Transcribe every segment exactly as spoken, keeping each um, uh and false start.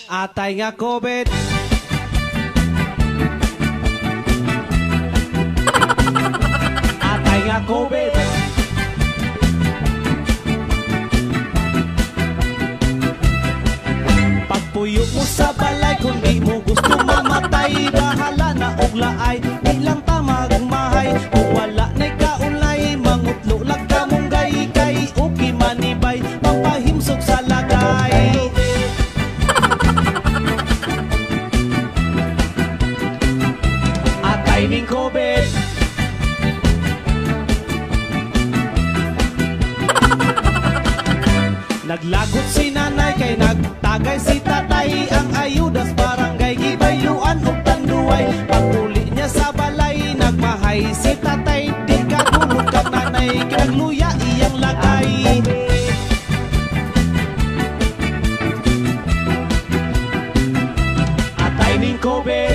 Atay nga COVID. Atay nga COVID. Pagpuyo mo sa balay, kung di mo gusto mamatay, bahala na og laay, di lang ta magmahay. Kung wala na'y kaulay, mangutlo lang ka munggay, kay uki manibay, pampahimsog sa lagay. Atay ning COVID. Naglagot si nanay, kay nagtagay si tatay, ang ayudas barangay gibayluan og tanduay. Paguli niya sa balay, nagmahay si tatay, di kadulog kag nanay, kinagluya iyang lagay. Atay ning COVID.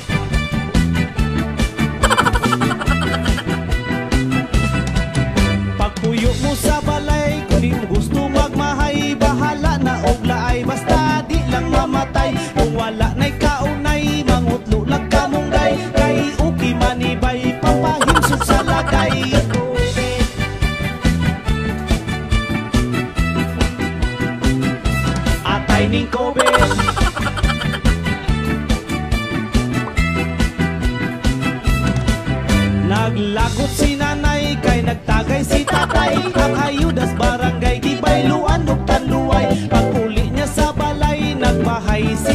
Pagpuyo mo sa balay, kung di mo gusto magmahay, bahala na og laay, basta di lang mamatay. Kung wala na'y kaunay, mangutlo lang ka munggay, kay uki manibay, pampahimsog sa lagay. Atay ning COVID. Naglagot si nanay, kay nagtagay si tatay, ang ayudas barangay gibayluan og tanluay. Pag uli niya sa balay, nagmahay si